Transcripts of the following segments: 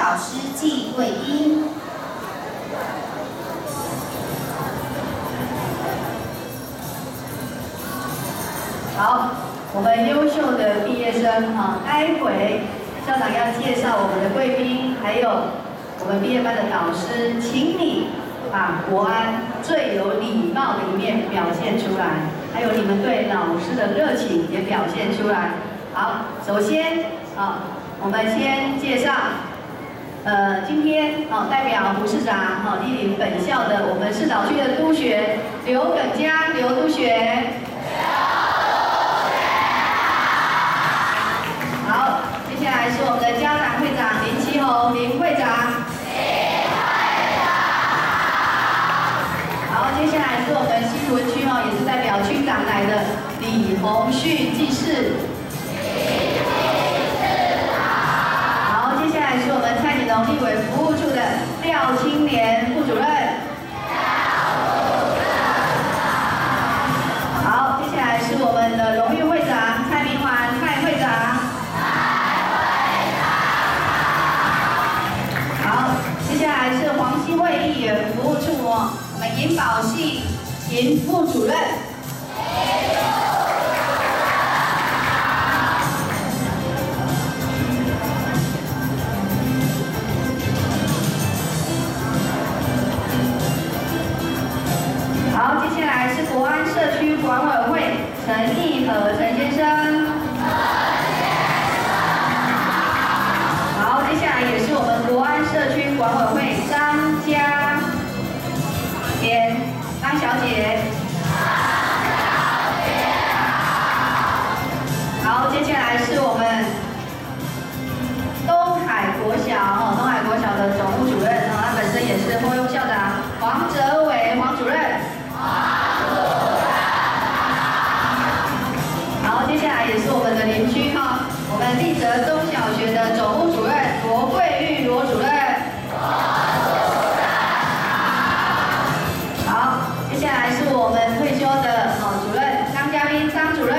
导师暨贵宾。 好，我们优秀的毕业生哈，待会校长要介绍我们的贵宾，还有我们毕业班的导师，请你把国安最有礼貌的一面表现出来，还有你们对老师的热情也表现出来。好，首先我们先介绍，今天代表胡市长莅临本校的我们市岛区的督学刘耿佳刘督学。好，接下来是我们的家长会长林奇宏林会长。好，接下来是我们新屯区也是代表区长来的李宏旭技士。好，接下来是我们蔡启农立委服务处的廖青年副主任。好，接下来是我们的荣誉会长蔡明环蔡会长。接下来是黄希惠议员服务处我们银保系银副主任。好，接下来是国安社区管委会陈义和陈先生。好，接下来也是我们国安社区管委会张家莲张小姐。好，接下来是我们东海国小东海国小的总务主任他本身也是后用校长黄哲伟黄主任。好，接下来也是我们的邻居我们立泽中小学的总务主任罗桂玉罗主任。好，接下来是我们退休的主任张嘉宾张主任。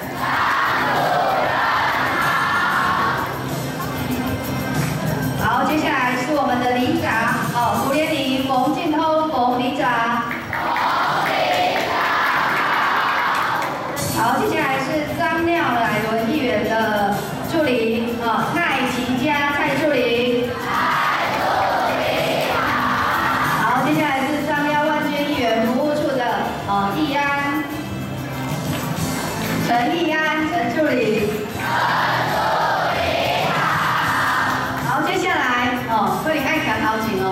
好，接下来是我们的里长胡连里冯进通冯里长。好，接下来是张廖乃伦议员的助理蔡琪佳蔡助理。好，接下来是张廖万娟议员服务处的易安陈易安陈助理。好，接下来快点爱讲好紧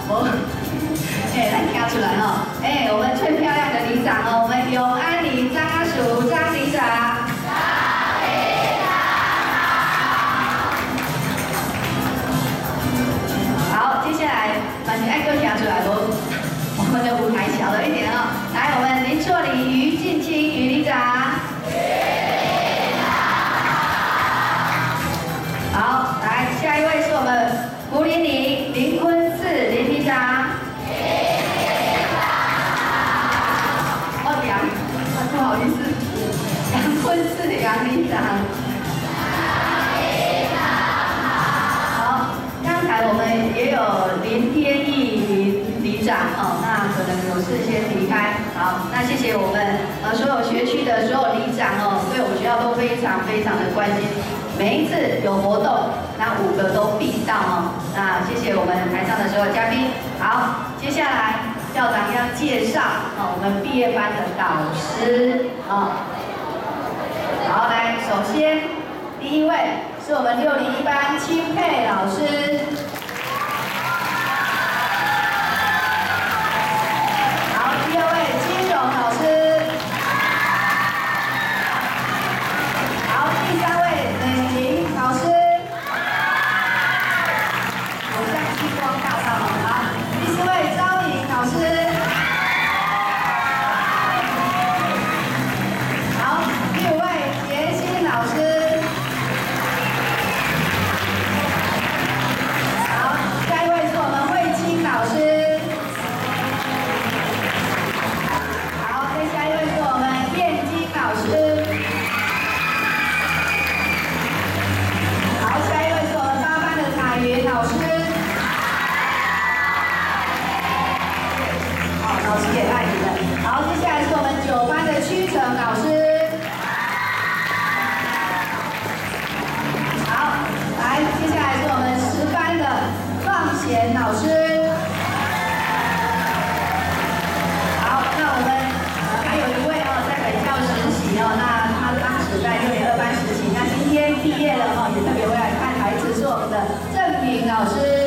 来听出来我们最漂亮的里长我们永安里张阿淑张里长。好，接下来把你爱歌讲出来我们的舞台小了一点来，我们林硕里于进清于里长。好，来下一位是我们胡林里林坤次林里长。不好意思，杨坤次杨里长。好，刚才我们也有林天义里长那可能有事先离开。好，那谢谢我们所有学区的所有里长对我们学校都非常非常的关心，每一次有活动，那5个都必到那谢谢我们台上的所有嘉宾。好，接下来校长要介绍我们毕业班的导师好，来，首先第一位是我们601班钦佩老师。好，第2位金荣老师。好，第3位美玲老师。我像激光大道好，第4位招颖老师。好，第5位杰心老师。 平老师。